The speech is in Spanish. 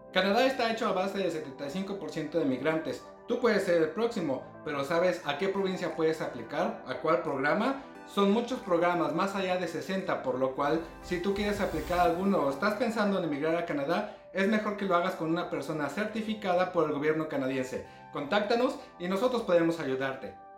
Canadá está hecho a base de 75% de migrantes. Tú puedes ser el próximo, pero ¿sabes a qué provincia puedes aplicar? ¿A cuál programa? Son muchos programas, más allá de 60, por lo cual, si tú quieres aplicar alguno o estás pensando en emigrar a Canadá, es mejor que lo hagas con una persona certificada por el gobierno canadiense. Contáctanos y nosotros podemos ayudarte.